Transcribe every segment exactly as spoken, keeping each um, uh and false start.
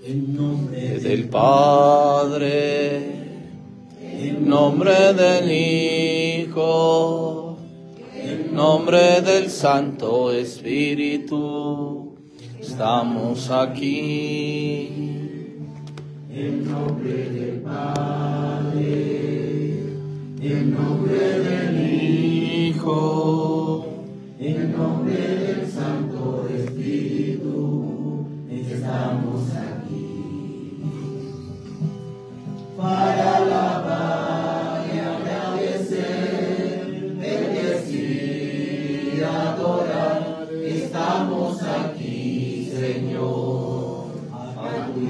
En nombre del Padre, en nombre del Hijo, en nombre del Santo Espíritu, estamos aquí. En nombre del Padre, en nombre del Hijo, en nombre del Santo Espíritu, estamos aquí. Para alabar y agradecer, bendecir y adorar, estamos aquí, Señor, a tu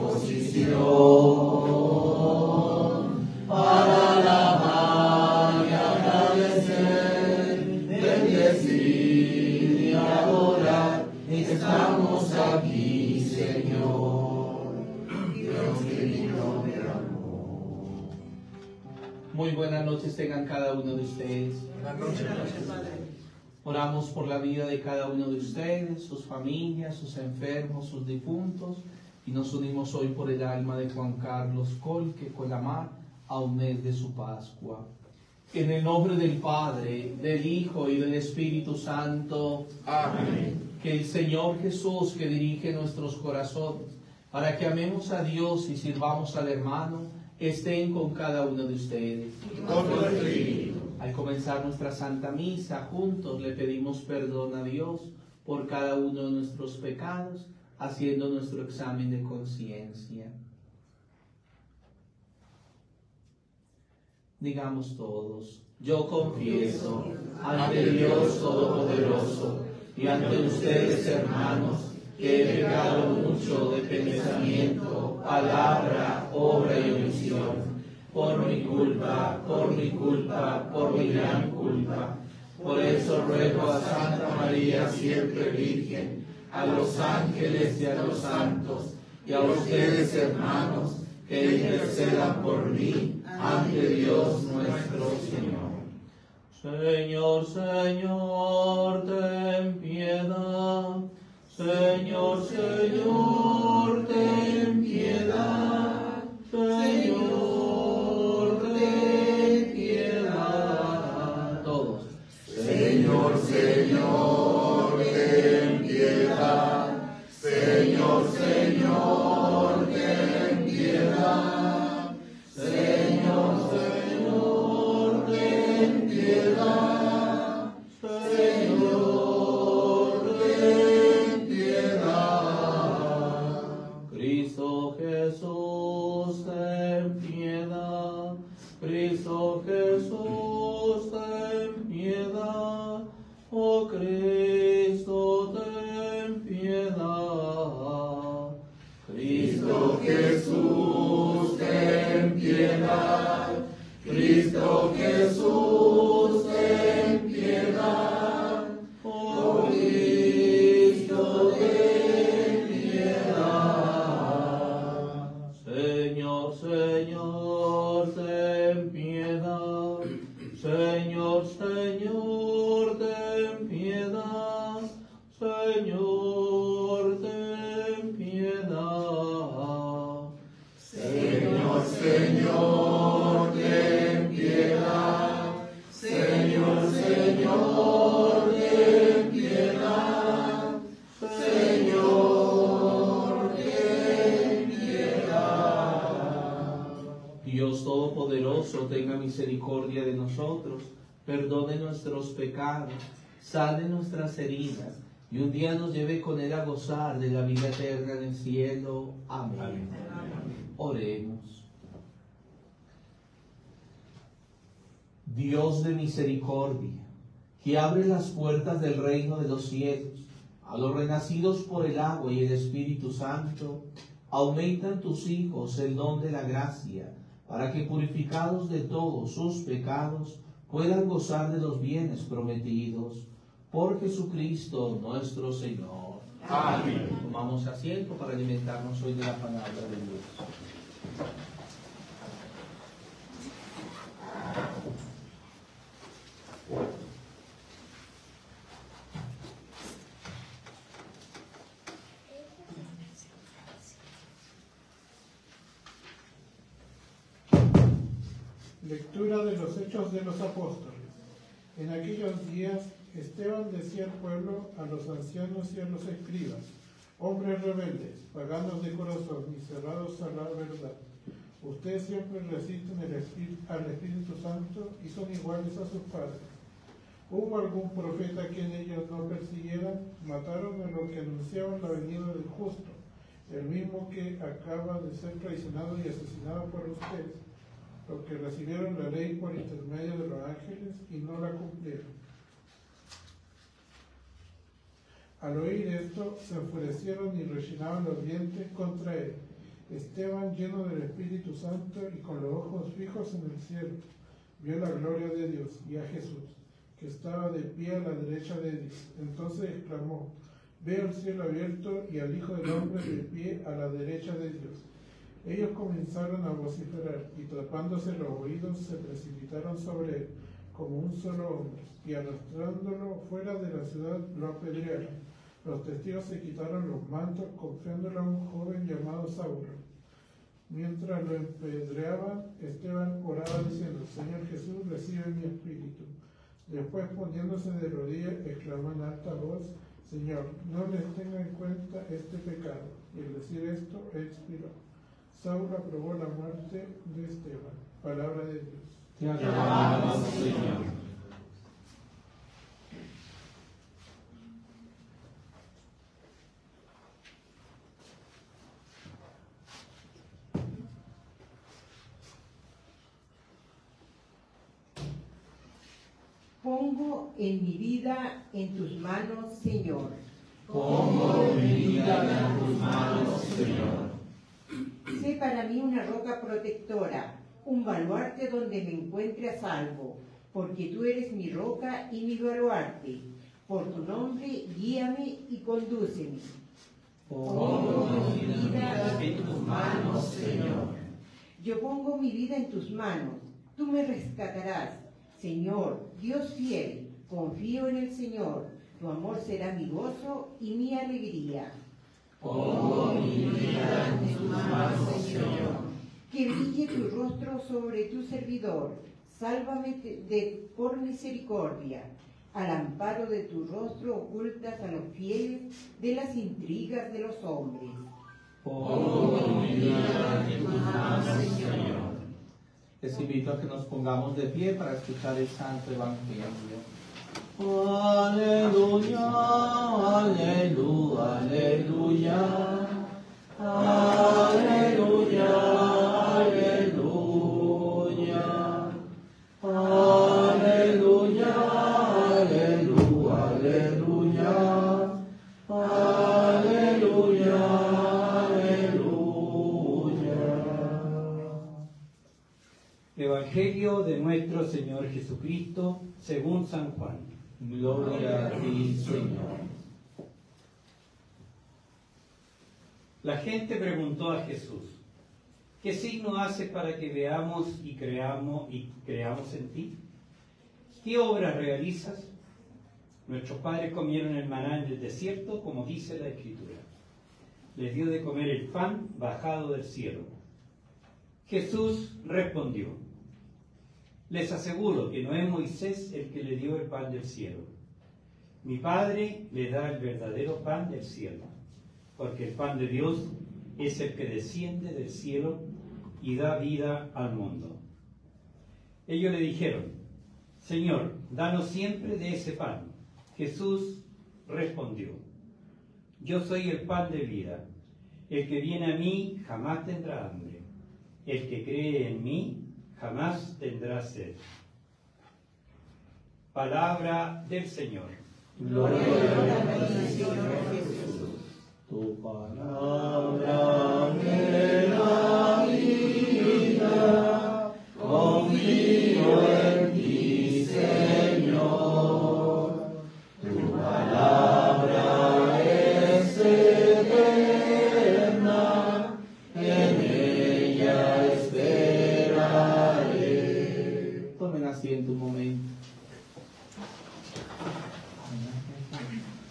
disposición. Para alabar y agradecer, bendecir y adorar, estamos aquí, Señor, Dios querido de amor. Muy buenas noches tengan cada uno de ustedes. Buenas noches, Padre. Oramos por la vida de cada uno de ustedes, sus familias, sus enfermos, sus difuntos, y nos unimos hoy por el alma de Juan Carlos Colque Colamar a un mes de su Pascua. En el nombre del Padre, del Hijo y del Espíritu Santo. Amén. Que el Señor Jesús, que dirige nuestros corazones, para que amemos a Dios y sirvamos al hermano, estén con cada uno de ustedes. Con tu espíritu. Al comenzar nuestra Santa Misa, juntos le pedimos perdón a Dios por cada uno de nuestros pecados, haciendo nuestro examen de conciencia. Digamos todos: yo confieso ante Dios Todopoderoso y ante ustedes, hermanos, que he pecado mucho de pensamiento, palabra, obra y omisión, por mi culpa, por mi culpa, por mi gran culpa. Por eso ruego a Santa María, siempre Virgen, a los ángeles y a los santos, y a ustedes, hermanos, que intercedan por mí ante Dios nuestro Señor. Señor, Señor, ten piedad. Señor, Señor, ten piedad. Señor, ten piedad. Todos. Señor, Señor, ten piedad. Señor, Señor, ten piedad. Señor, Señor, ten piedad. Señor, ten piedad. Cristo Jesús, ten piedad. Cristo Jesús, ten piedad. Oh Cristo, ten piedad. Cristo Jesús, ten piedad. Cristo Jesús, ten piedad. Oh Cristo, ten piedad. Señor, Señor, ten piedad. Señor, Señor, ten piedad. Señor, ten piedad. Señor, Señor, ten piedad. Señor, Señor, ten piedad. Señor, ten piedad. Dios Todopoderoso, tenga misericordia de nosotros, perdone nuestros pecados, sane nuestras heridas, y un día nos lleve con Él a gozar de la vida eterna en el cielo. Amén. Amén. Oremos. Dios de misericordia, que abre las puertas del reino de los cielos a los renacidos por el agua y el Espíritu Santo, aumenta en tus hijos el don de la gracia, para que, purificados de todos sus pecados, puedan gozar de los bienes prometidos. Por Jesucristo nuestro Señor. Amén. Tomamos asiento para alimentarnos hoy de la palabra de Dios. Lectura de los Hechos de los Apóstoles. En aquellos días Esteban decía al pueblo, a los ancianos y a los escribas: hombres rebeldes, paganos de corazón y cerrados a la verdad, ustedes siempre resisten el Espíritu, al Espíritu Santo y son iguales a sus padres. ¿Hubo algún profeta a quien ellos no persiguieran? Mataron a los que anunciaban la venida del justo, el mismo que acaba de ser traicionado y asesinado por ustedes, los que recibieron la ley por intermedio de los ángeles y no la cumplieron. Al oír esto, se enfurecieron y rechinaban los dientes contra él. Esteban, lleno del Espíritu Santo y con los ojos fijos en el cielo, vio la gloria de Dios y a Jesús, que estaba de pie a la derecha de Dios. Entonces exclamó: veo el cielo abierto y al Hijo del Hombre de pie a la derecha de Dios. Ellos comenzaron a vociferar y tapándose los oídos se precipitaron sobre él como un solo hombre, y arrastrándolo fuera de la ciudad lo apedrearon. Los testigos se quitaron los mantos confiándolo a un joven llamado Saulo. Mientras lo apedreaban, Esteban oraba diciendo: Señor Jesús, recibe mi espíritu. Después, poniéndose de rodillas, exclamó en alta voz: Señor, no les tenga en cuenta este pecado. Y al decir esto, expiró. Saulo aprobó la muerte de Esteban. Palabra de Dios. Te alabamos, Señor. Pongo en mi vida en tus manos, Señor. Pongo mi vida en tus manos, Señor. Sé para mí una roca protectora, un baluarte donde me encuentre a salvo, porque tú eres mi roca y mi baluarte. Por tu nombre, guíame y condúceme. Pongo mi vida en tus manos, Señor. Yo pongo mi vida en tus manos, tú me rescatarás. Señor, Dios fiel, confío en el Señor, tu amor será mi gozo y mi alegría. Pongo mi vida en tus manos, Señor. Que brille tu rostro sobre tu servidor, sálvame de, por misericordia. Al amparo de tu rostro ocultas a los fieles de las intrigas de los hombres. Pongo mi vida en tus manos, Señor. Les invito a que nos pongamos de pie para escuchar el Santo Evangelio. Aleluya, aleluya, aleluya, aleluya, aleluya, aleluya, aleluya, aleluya, aleluya, aleluya. Evangelio de nuestro Señor Jesucristo según San Juan. Gloria a ti, Señor. La gente preguntó a Jesús: ¿qué signo haces para que veamos y creamos y creamos en ti? ¿Qué obras realizas? Nuestros padres comieron el maná en el desierto, como dice la Escritura. Les dio de comer el pan bajado del cielo. Jesús respondió: les aseguro que no es Moisés el que le dio el pan del cielo. Mi Padre le da el verdadero pan del cielo, porque el pan de Dios es el que desciende del cielo y da vida al mundo. Ellos le dijeron: Señor, danos siempre de ese pan. Jesús respondió: yo soy el pan de vida. El que viene a mí jamás tendrá hambre. El que cree en mí jamás tendrá sed. Palabra del Señor. Gloria a ti, Señor Jesús. Tu palabra me da vida. Confío en ti, Señor. Tu palabra es eterna. En ella esperaré. Tomen asiento un momento.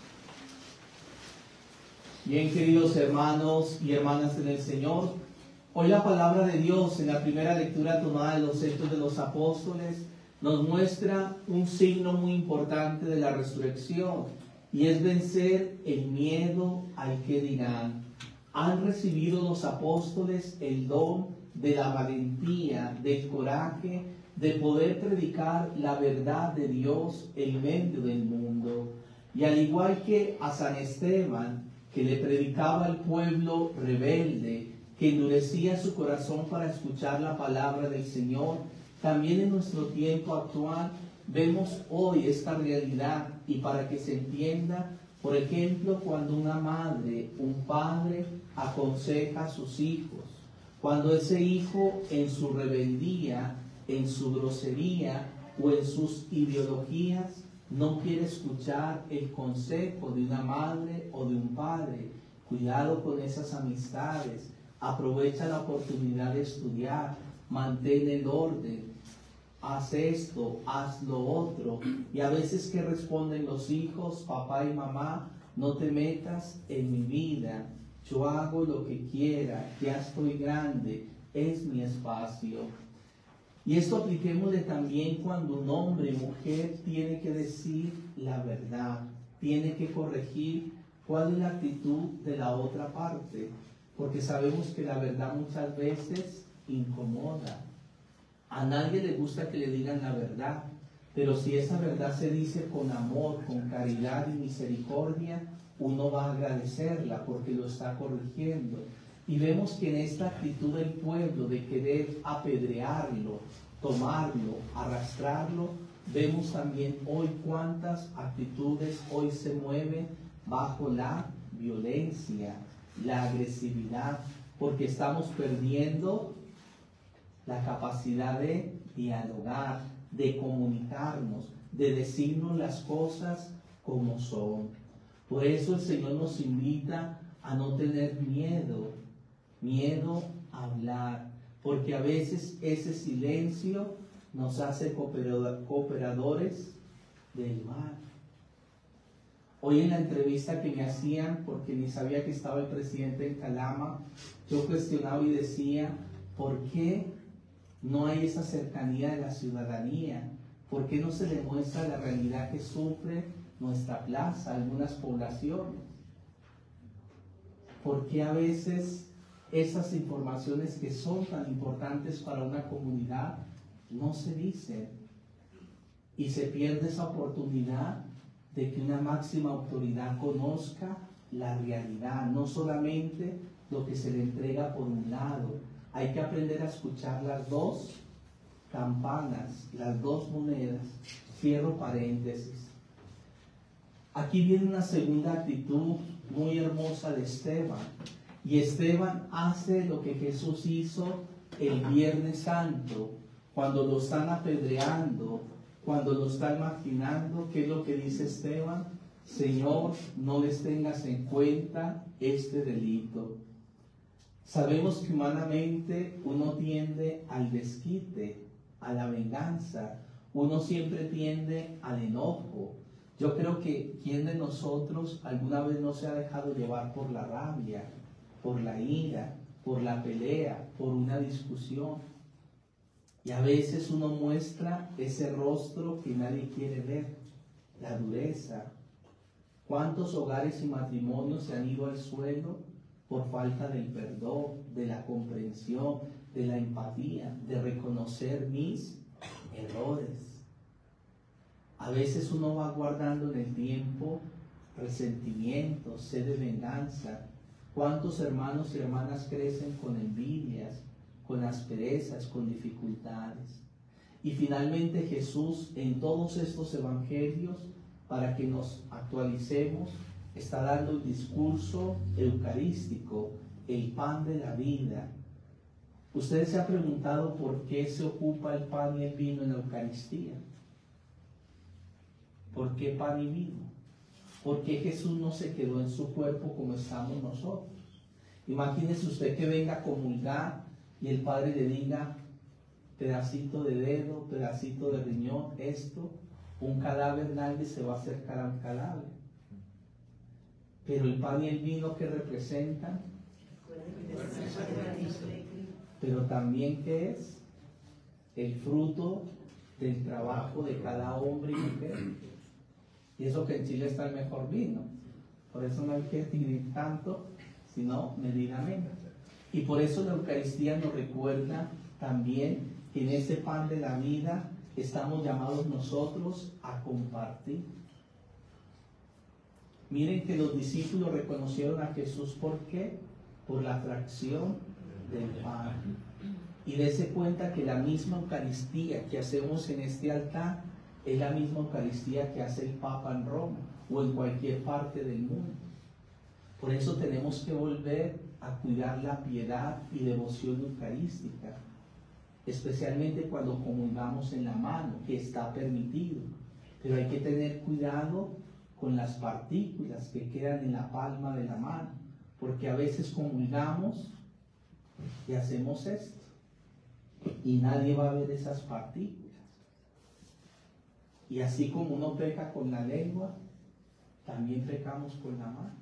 Bien, queridos hermanos y hermanas en el Señor, Hoy la palabra de Dios en la primera lectura tomada de los Hechos de los Apóstoles nos muestra un signo muy importante de la resurrección, y es vencer el miedo al que dirán. Han recibido los apóstoles el don de la valentía, del coraje, de poder predicar la verdad de Dios en medio del mundo. Y al igual que a San Esteban, que le predicaba al pueblo rebelde, que endurecía su corazón para escuchar la palabra del Señor, también en nuestro tiempo actual vemos hoy esta realidad. Y para que se entienda, por ejemplo, cuando una madre, un padre aconseja a sus hijos, cuando ese hijo en su rebeldía, en su grosería o en sus ideologías no quiere escuchar el consejo de una madre o de un padre, cuidado con esas amistades, aprovecha la oportunidad de estudiar, mantén el orden, haz esto, haz lo otro. Y a veces, ¿qué responden los hijos? Papá y mamá, no te metas en mi vida, yo hago lo que quiera, ya estoy grande, es mi espacio. Y esto apliquémosle también cuando un hombre o mujer tiene que decir la verdad, tiene que corregir cuál es la actitud de la otra parte, porque sabemos que la verdad muchas veces incomoda. A nadie le gusta que le digan la verdad, pero si esa verdad se dice con amor, con caridad y misericordia, uno va a agradecerla porque lo está corrigiendo. Y vemos que en esta actitud del pueblo de querer apedrearlo, tomarlo, arrastrarlo, vemos también hoy cuántas actitudes hoy se mueven bajo la violencia, la agresividad, porque estamos perdiendo la capacidad de dialogar, de comunicarnos, de decirnos las cosas como son. Por eso el Señor nos invita a no tener miedo, miedo a hablar, porque a veces ese silencio nos hace cooperadores del mal. Hoy en la entrevista que me hacían, porque ni sabía que estaba el presidente en Calama, yo cuestionaba y decía, ¿por qué no hay esa cercanía de la ciudadanía? ¿Por qué no se le muestra la realidad que sufre nuestra plaza, algunas poblaciones? ¿Por qué a veces esas informaciones que son tan importantes para una comunidad no se dicen? Y se pierde esa oportunidad de que una máxima autoridad conozca la realidad, no solamente lo que se le entrega por un lado. Hay que aprender a escuchar las dos campanas, las dos monedas. Cierro paréntesis. Aquí viene una segunda actitud muy hermosa de Esteban. Y Esteban hace lo que Jesús hizo el Viernes Santo, cuando lo están apedreando, cuando lo están marginando. ¿Qué es lo que dice Esteban? Señor, no les tengas en cuenta este delito. Sabemos que humanamente uno tiende al desquite, a la venganza, uno siempre tiende al enojo. Yo creo que ¿quién de nosotros alguna vez no se ha dejado llevar por la rabia, por la ira, por la pelea, por una discusión? Y a veces uno muestra ese rostro que nadie quiere ver, la dureza. ¿Cuántos hogares y matrimonios se han ido al suelo por falta del perdón, de la comprensión, de la empatía, de reconocer mis errores? A veces uno va guardando en el tiempo resentimientos, sed de venganza. ¿Cuántos hermanos y hermanas crecen con envidias, con asperezas, con dificultades? Y finalmente Jesús, en todos estos evangelios, para que nos actualicemos, está dando el discurso eucarístico, el pan de la vida. ¿Ustedes se han preguntado por qué se ocupa el pan y el vino en la Eucaristía? ¿Por qué pan y vino? ¿Por qué Jesús no se quedó en su cuerpo como estamos nosotros? Imagínese usted que venga a comulgar y el Padre le diga, pedacito de dedo, pedacito de riñón, esto, un cadáver, nadie se va a acercar a un cadáver. Pero el pan y el vino, ¿qué representan? pero también ¿qué es? El fruto del trabajo de cada hombre y mujer. Y eso que en Chile está el mejor vino. Por eso no hay que dividir tanto, sino medidamente. Y por eso la Eucaristía nos recuerda también que en ese pan de la vida estamos llamados nosotros a compartir. Miren que los discípulos reconocieron a Jesús, ¿por qué? Por la fracción del pan. Y dése cuenta que la misma Eucaristía que hacemos en este altar es la misma Eucaristía que hace el Papa en Roma o en cualquier parte del mundo. Por eso tenemos que volver a cuidar la piedad y devoción eucarística, especialmente cuando comulgamos en la mano, que está permitido. Pero hay que tener cuidado con las partículas que quedan en la palma de la mano, porque a veces comulgamos y hacemos esto, y nadie va a ver esas partículas. Y así como uno peca con la lengua, también pecamos con la mano.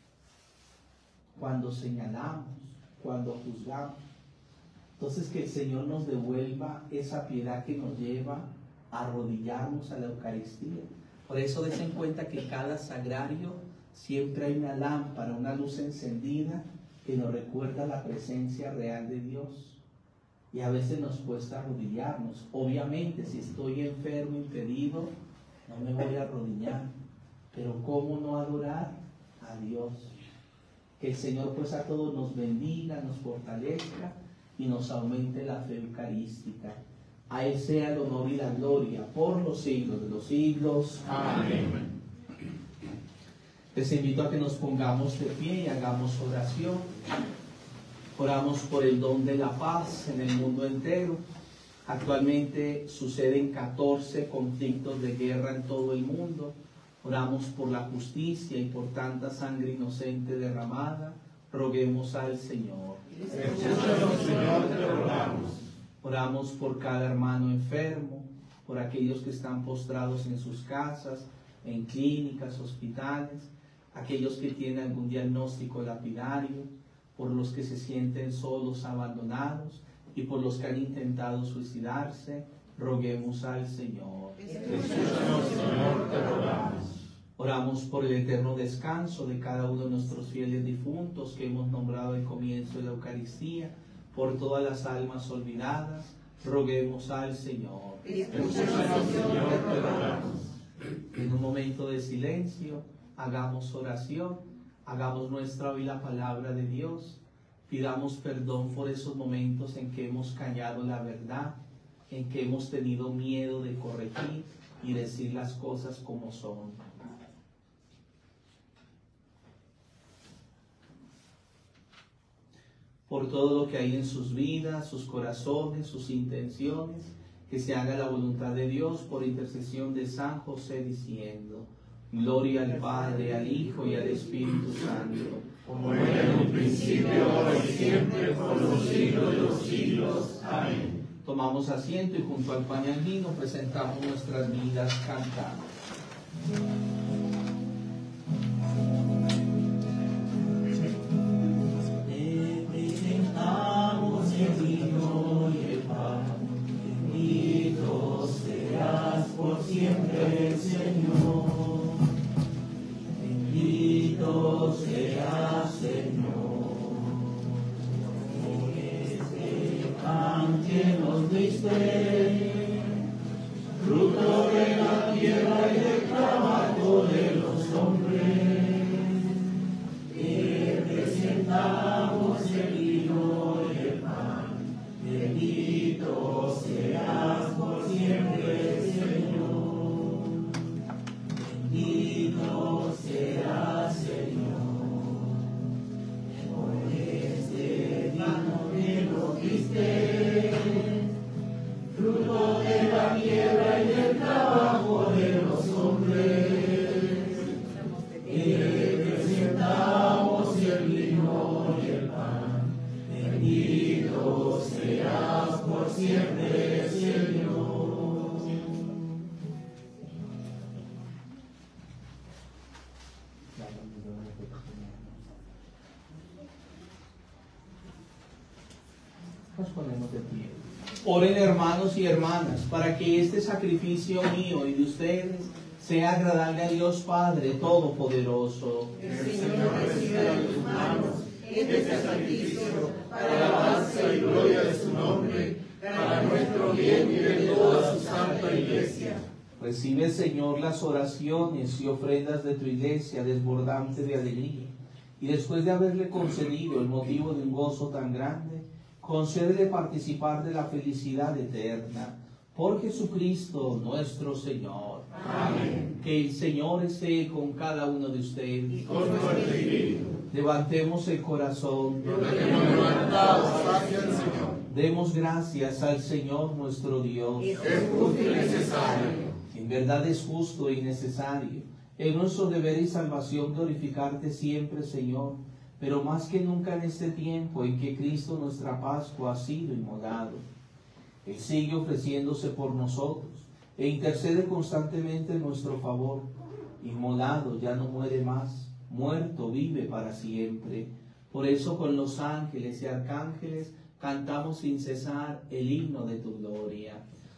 Cuando señalamos, cuando juzgamos. Entonces que el Señor nos devuelva esa piedad que nos lleva a arrodillarnos a la Eucaristía. Por eso des en cuenta que cada sagrario siempre hay una lámpara, una luz encendida que nos recuerda la presencia real de Dios. Y a veces nos cuesta arrodillarnos. Obviamente, si estoy enfermo, impedido, no me voy a arrodillar. Pero ¿cómo no adorar a Dios? Que el Señor pues a todos nos bendiga, nos fortalezca y nos aumente la fe eucarística. A Él sea el honor y la gloria por los siglos de los siglos. Amén. Les invito a que nos pongamos de pie y hagamos oración. Oramos por el don de la paz en el mundo entero. Actualmente suceden catorce conflictos de guerra en todo el mundo. Oramos por la justicia y por tanta sangre inocente derramada. Roguemos al Señor. Escúchanos, Señor, te rogamos. Oramos por cada hermano enfermo, por aquellos que están postrados en sus casas, en clínicas, hospitales, aquellos que tienen algún diagnóstico lapidario, por los que se sienten solos, abandonados, y por los que han intentado suicidarse. Roguemos al Señor. Escúchanos, Señor, te rogamos. Oramos por el eterno descanso de cada uno de nuestros fieles difuntos que hemos nombrado al comienzo de la Eucaristía, por todas las almas olvidadas. Roguemos al Señor. Escúchanos, Señor, te rogamos. En un momento de silencio, hagamos oración, hagamos nuestra hoy la palabra de Dios, pidamos perdón por esos momentos en que hemos callado la verdad, en que hemos tenido miedo de corregir y decir las cosas como son. Por todo lo que hay en sus vidas, sus corazones, sus intenciones, que se haga la voluntad de Dios por intercesión de San José, diciendo: Gloria al Padre, al Hijo y al Espíritu Santo, como era en un principio, ahora y siempre, por los siglos de los siglos. Amén. Tomamos asiento y junto al pan y al vino presentamos nuestras vidas cantando. Te presentamos el vino y el pan, bendito serás por siempre, Señor. Bendito serás, Señor, por este pan que nos diste, fruto de la tierra y del trabajo de los hombres. Te presentamos el vino y el pan, bendito serás por siempre, Señor. Bendito serás, Señor, por este vino que nos diste, fruto de la tierra y del trabajo de los hombres. Te presentamos el vino y el pan, bendito serás por siempre, Señor. Nos ponemos de pie. Oren, hermanos y hermanas, para que este sacrificio mío y de ustedes sea agradable a Dios Padre Todopoderoso. El Señor reciba de tus manos este sacrificio para la alabanza y gloria de su nombre, para nuestro bien y de toda su santa iglesia. Recibe, Señor, las oraciones y ofrendas de tu iglesia desbordante de alegría, y después de haberle concedido el motivo de un gozo tan grande, concédele participar de la felicidad eterna. Por Jesucristo nuestro Señor. Amén. Que el Señor esté con cada uno de ustedes. Y con nuestro espíritu. Levantemos el corazón. Lo tenemos levantado hacia el Señor. Demos gracias al Señor nuestro Dios. Es justo y necesario. En verdad es justo y necesario. Es nuestro deber y salvación glorificarte siempre, Señor, pero más que nunca en este tiempo en que Cristo nuestra Pascua ha sido inmolado. Él sigue ofreciéndose por nosotros e intercede constantemente en nuestro favor. Inmolado ya no muere más, muerto vive para siempre. Por eso con los ángeles y arcángeles cantamos sin cesar el himno de tu gloria.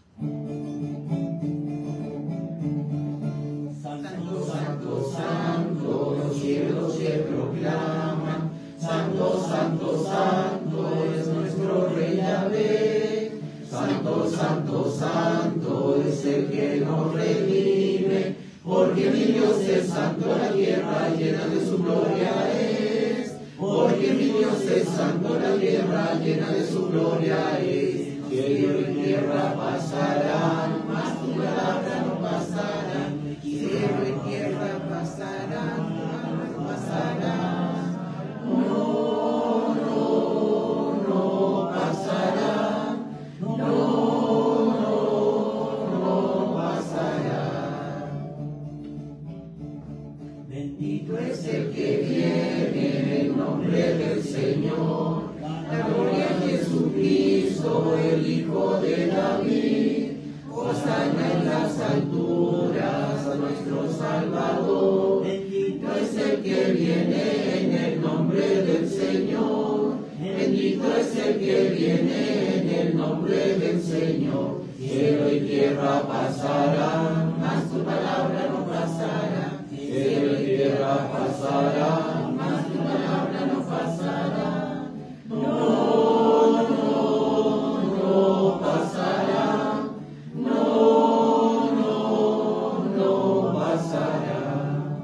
Santo, santo, santo, los cielos se proclaman. Santo, santo, santo es nuestro Rey Yahvé. Santo, santo, santo es el que nos redime. Porque mi Dios es santo, la tierra llena de su gloria es. Porque mi Dios es santo, la tierra llena de su gloria es. Cielo y tierra pasarán, mas tu palabra no pasará. Cielo y tierra pasarán, mas pasarán. No, no, no pasarán. No, no, no pasarán. Bendito es el que viene en el nombre del Señor. La gloria a Jesucristo, el Hijo de David. Hosana en las alturas a nuestro Salvador. Bendito es el que viene en el nombre del Señor. Bendito es el que viene en el nombre del Señor. Cielo y tierra pasarán, mas tu palabra no pasará. Cielo y tierra pasarán, mas tu palabra no pasará. No, no, no pasará. No, no, no pasará.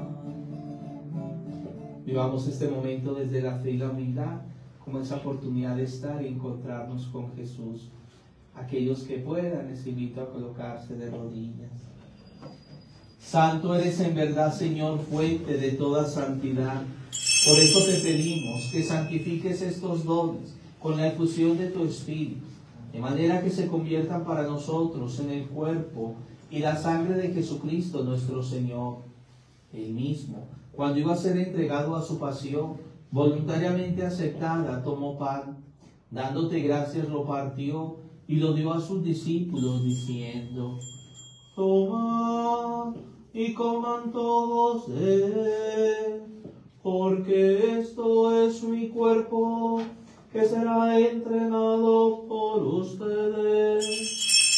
Vivamos este momento desde la fe y la humildad, como esa oportunidad de estar y encontrarnos con Jesús. Aquellos que puedan, les invito a colocarse de rodillas. Santo eres en verdad, Señor, fuente de toda santidad. Por eso te pedimos que santifiques estos dones con la efusión de tu Espíritu, de manera que se conviertan para nosotros en el cuerpo y la sangre de Jesucristo nuestro Señor. Él mismo, cuando iba a ser entregado a su pasión, voluntariamente aceptada, tomó pan, dándote gracias lo partió y lo dio a sus discípulos, diciendo: tomad y coman todos de él, porque esto es mi cuerpo, que será entregado por ustedes.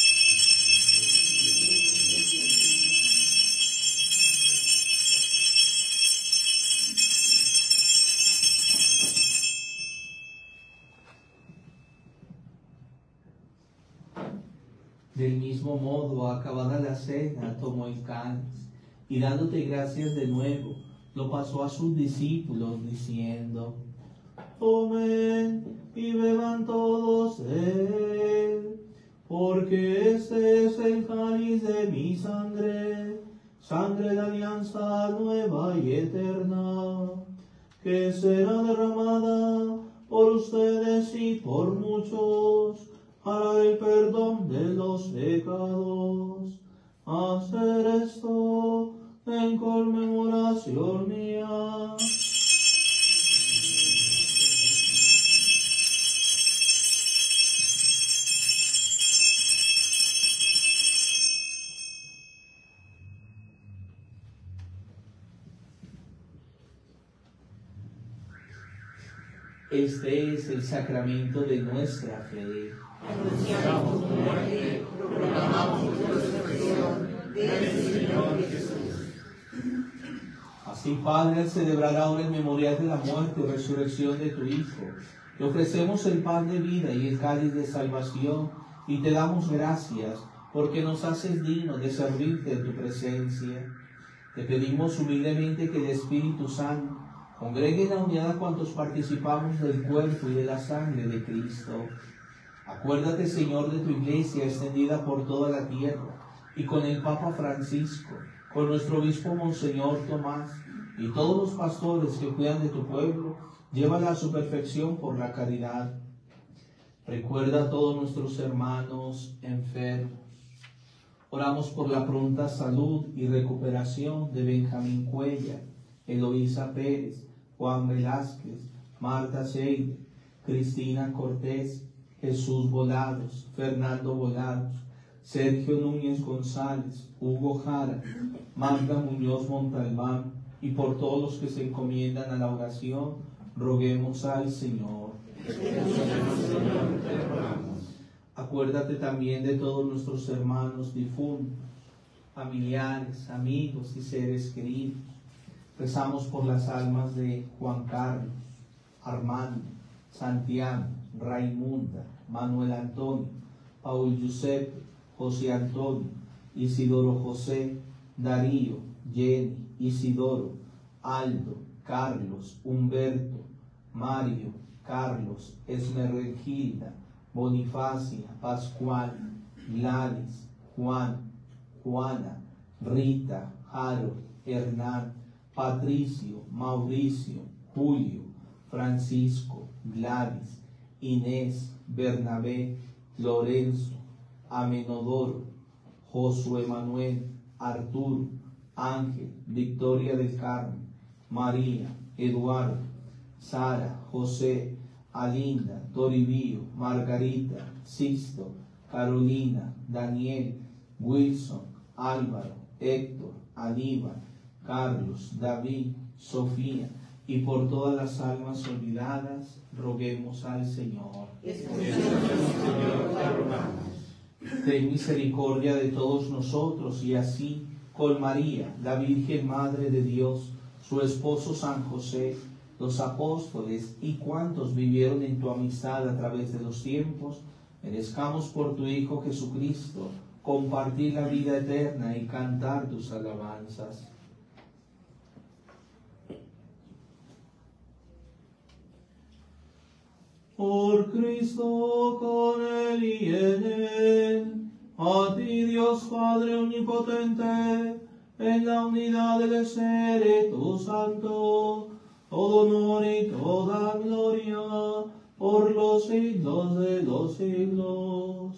Del mismo modo, acabada la cena, tomó el cáliz y dándote gracias de nuevo, lo pasó a sus discípulos, diciendo: tomen y beban todos de él, porque este es el cáliz de mi sangre, sangre de alianza nueva y eterna, que será derramada por ustedes y por muchos, para el perdón de los pecados. Hacer esto en conmemoración mía. Este es el sacramento de nuestra fe. Anunciamos tu muerte, proclamamos tu resurrección del Señor Jesús. Así, Padre, al celebrar ahora el memorial de la muerte y resurrección de tu Hijo, te ofrecemos el pan de vida y el cáliz de salvación, y te damos gracias porque nos haces dignos de servirte en tu presencia. Te pedimos humildemente que el Espíritu Santo congregue en la unidad a cuantos participamos del cuerpo y de la sangre de Cristo. Acuérdate, Señor, de tu iglesia extendida por toda la tierra, y con el Papa Francisco, con nuestro obispo Monseñor Tomás, y todos los pastores que cuidan de tu pueblo, llévala a su perfección por la caridad. Recuerda a todos nuestros hermanos enfermos. Oramos por la pronta salud y recuperación de Benjamín Cuellar, Eloísa Pérez, Juan Velázquez, Marta Seide, Cristina Cortés, Jesús Volados, Fernando Volados, Sergio Núñez González, Hugo Jara, Magda Muñoz Montalbán, y por todos los que se encomiendan a la oración, roguemos al Señor. Acuérdate también de todos nuestros hermanos difuntos, familiares, amigos y seres queridos. Rezamos por las almas de Juan Carlos, Armando, Santiago, Raimunda, Manuel Antonio, Paul Giuseppe, José Antonio, Isidoro José, Darío, Jenny, Isidoro, Aldo, Carlos, Humberto, Mario, Carlos, Esmeralda, Bonifacia, Pascual, Gladys, Juan, Juana, Rita, Harold, Hernán, Patricio, Mauricio, Julio, Francisco, Gladys, Inés, Bernabé, Lorenzo, Amenodoro, Josué Manuel, Arturo, Ángel, Victoria del Carmen, María, Eduardo, Sara, José, Alinda, Toribío, Margarita, Sixto, Carolina, Daniel, Wilson, Álvaro, Héctor, Aníbal, Carlos, David, Sofía, y por todas las almas olvidadas, roguemos al Señor. Ten misericordia de todos nosotros, y así, con María, la Virgen Madre de Dios, su esposo San José, los apóstoles y cuantos vivieron en tu amistad a través de los tiempos, merezcamos por tu Hijo Jesucristo compartir la vida eterna y cantar tus alabanzas. Por Cristo, con Él y en Él, a ti Dios Padre Omnipotente, en la unidad del Espíritu Santo, todo honor y toda gloria, por los siglos de los siglos.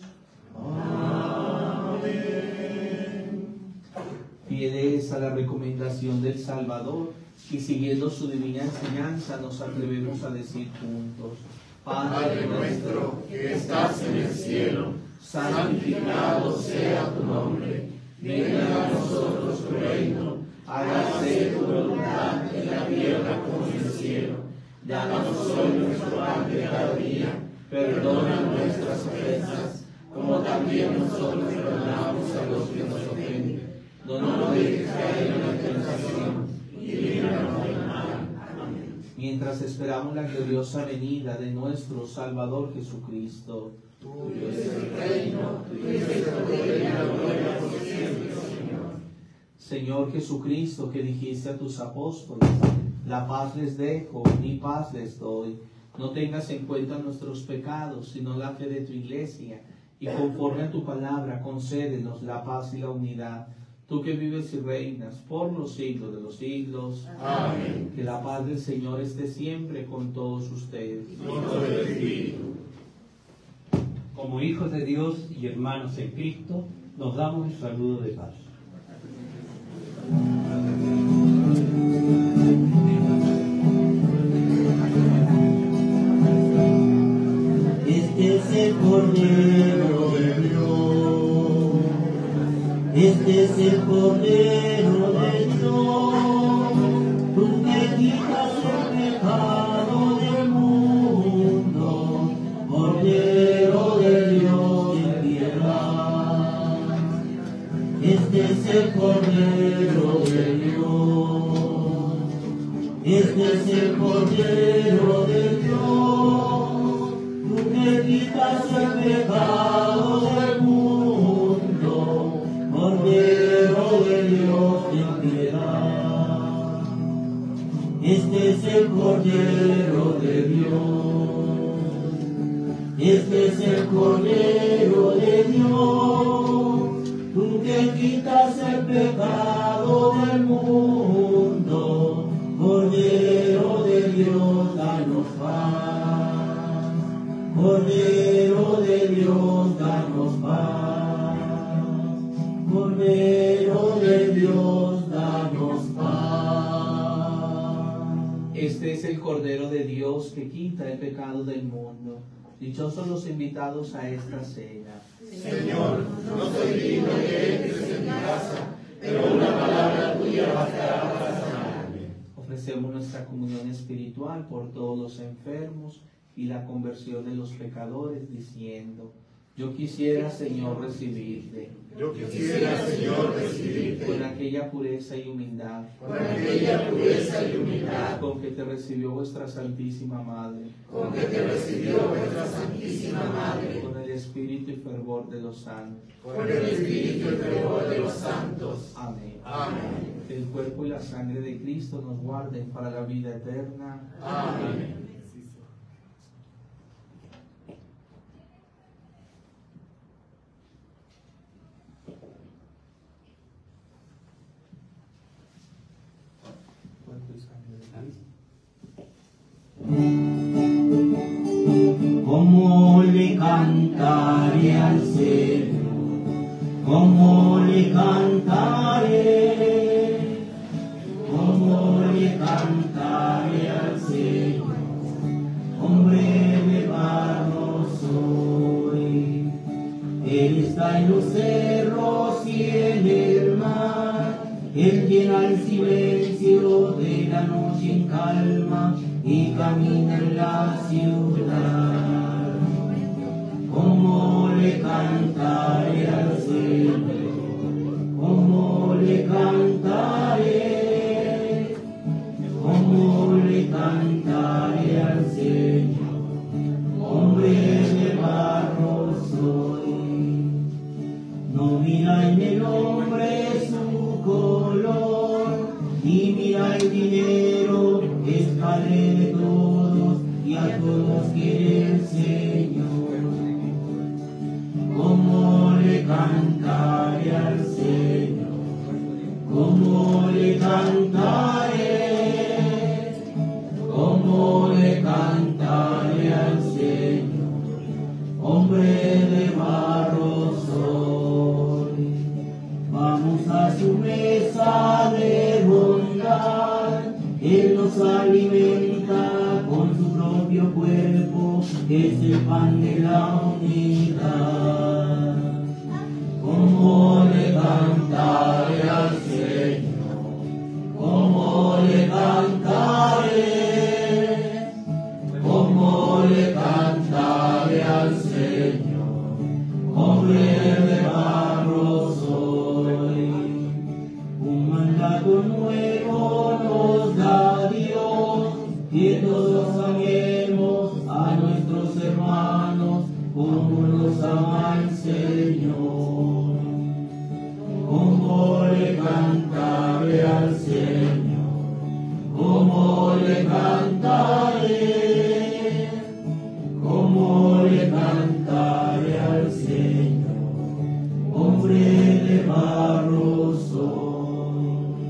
Amén. Fieles a la recomendación del Salvador, y siguiendo su divina enseñanza, nos atrevemos a decir juntos: Padre nuestro que estás en el cielo, santificado sea tu nombre. Venga a nosotros tu reino. Hágase tu voluntad en la tierra como en el cielo. Danos hoy nuestro pan de cada día. Perdona nuestras ofensas, como también nosotros perdonamos a los que nos ofenden. No nos dejes caer en la tentación y líbranos del mal. Amén. Mientras esperamos la gloriosa venida de nuestro Salvador Jesucristo. Tuyo es el reino, tuyo es el poder y la gloria por siempre, Señor. Señor Jesucristo, que dijiste a tus apóstoles: la paz les dejo, mi paz les doy. No tengas en cuenta nuestros pecados, sino la fe de tu iglesia, y conforme a tu palabra, concédenos la paz y la unidad. Tú que vives y reinas por los siglos de los siglos. Amén. Que la paz del Señor esté siempre con todos ustedes. Y con el Espíritu. Como hijos de Dios y hermanos en Cristo, nos damos el saludo de paz. Este es el Cordero de Dios. Este es el Cordero de Dios. Tú que quitas el pecado del mundo. Este es el Cordero de Dios, tú que quitas el pecado del mundo, Cordero de Dios, ten piedad. Este es el Cordero de Dios, este es el Cordero de Dios, tú que quitas el pecado del mundo, Cordero de Dios, danos paz. Cordero de Dios, danos paz. Cordero de Dios, danos paz. Este es el Cordero de Dios que quita el pecado del mundo. Dichosos los invitados a esta cena. Señor, no soy digno que entres en mi casa, pero una palabra tuya bastará para sanarme. Ofrecemos nuestra comunión espiritual por todos los enfermos y la conversión de los pecadores, diciendo: yo quisiera, Señor, recibirte Yo quisiera, Señor, recibirte con aquella pureza y humildad con aquella pureza y humildad con que te recibió vuestra Santísima Madre, con que te recibió vuestra Santísima Madre, con el espíritu y fervor de los santos. con el espíritu y fervor de los santos. Amén. Amén. Que el cuerpo y la sangre de Cristo nos guarden para la vida eterna. Amén. Cuerpo y sangre de Cristo. ¿Cómo le cantaré al Señor? ¿Cómo le cantaré? ¿Cómo le cantaré al Señor? Hombre de barro soy. Él está en los cerros y en el mar. Él llena el silencio de la noche en calma y camina en la ciudad. ¿Cómo le cantaré al Señor? ¿Cómo le cantaré? ¿Cómo le cantaré al Señor? Hombre de barro soy. No mira en el hombre su color, y mira el dinero, es padre de todos, y a todos quiere el Señor. ¿Cómo le cantaré al Señor? ¿Cómo le cantaré? ¿Cómo le cantaré al Señor? Hombre de barro soy. Vamos a su mesa de bondad, Él nos alimenta con su propio cuerpo, es el pan de la unidad. ¿Cómo le cantaré al Señor? ¿Cómo le cantaré? ¿Cómo le cantaré al Señor? Hombre de barro soy. Un mandato nuevo nos da Dios, que todos amemos a nuestros hermanos como nos ama el Señor. ¿Cómo le cantaré al Señor? ¿Cómo le cantaré? ¿Cómo le cantaré al Señor? Hombre de barro soy.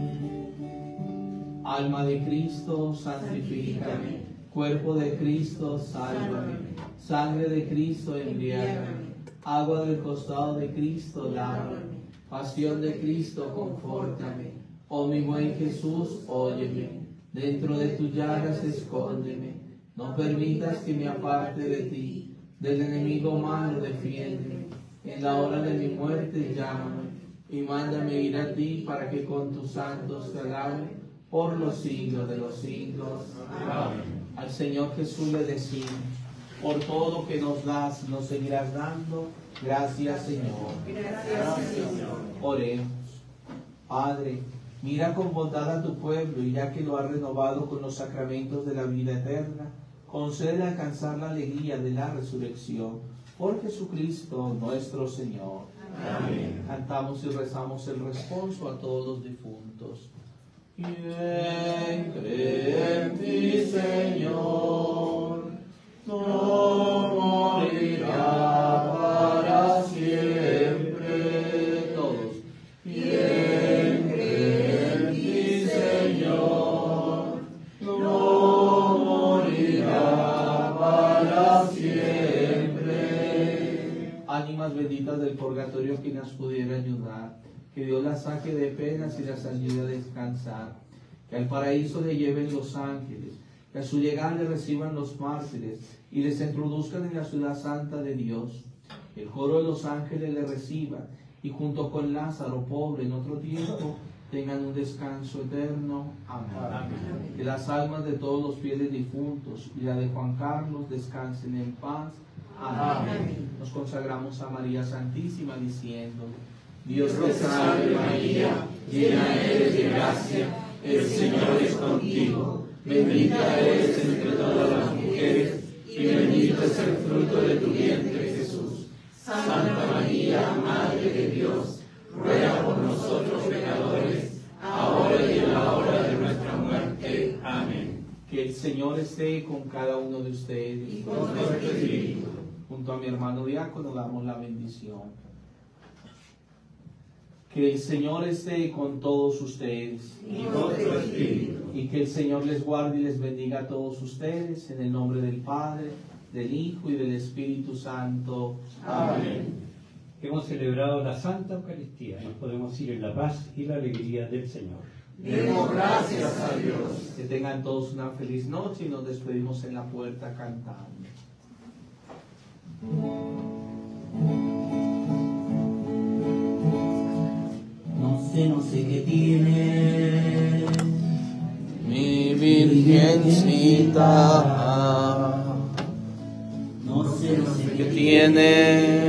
Alma de Cristo, santifícame. Cuerpo de Cristo, sálvame. Sangre de Cristo, embriágame. Agua del costado de Cristo, lávame. Pasión de Cristo, confórtame. Oh mi buen Jesús, óyeme. Dentro de tus llagas escóndeme. No permitas que me aparte de ti. Del enemigo malo defiéndeme. En la hora de mi muerte llámame. Y mándame ir a ti para que con tus santos te alabe por los siglos de los siglos. Amén. Al Señor Jesús le decimos: por todo que nos das, nos seguirás dando. Gracias, Señor. Gracias, Señor. Oremos. Padre, Mira con bondad a tu pueblo, y ya que lo has renovado con los sacramentos de la vida eterna, concede alcanzar la alegría de la resurrección. Por Jesucristo nuestro Señor. Amén. Cantamos y rezamos el responso a todos los difuntos. ¿Quién cree en ti, Señor? No morirá para siempre. Todos. ¿Quién cree en ti, Señor? No morirá para siempre. Ánimas benditas del purgatorio que nos pudiera ayudar, que Dios las saque de penas y las ayude a descansar, que al paraíso le lleven los ángeles, que a su llegada le reciban los mártires y les introduzcan en la ciudad santa de Dios, que el coro de los ángeles le reciba y junto con Lázaro, pobre en otro tiempo, tengan un descanso eterno. Amén. Amén. Que las almas de todos los fieles difuntos y la de Juan Carlos descansen en paz. Amén. Amén. Nos consagramos a María Santísima diciendo: Dios te salve María, llena eres de gracia, el Señor es contigo, bendita eres entre todas las mujeres, y bendito es el fruto de tu vientre, Jesús. Santa María, Madre de Dios, ruega por nosotros pecadores, ahora y en la hora de nuestra muerte. Amén. Que el Señor esté con cada uno de ustedes. Y con nuestro espíritu. Junto a mi hermano diácono damos la bendición. Que el Señor esté con todos ustedes. Y con tu espíritu. Y que el Señor les guarde y les bendiga a todos ustedes, en el nombre del Padre, del Hijo y del Espíritu Santo. Amén. Hemos celebrado la Santa Eucaristía. Nos podemos ir en la paz y la alegría del Señor. Demos gracias a Dios. Que tengan todos una feliz noche y nos despedimos en la puerta cantando. No sé, no sé qué tiene Mi virgencita, no sé, no sé que tiene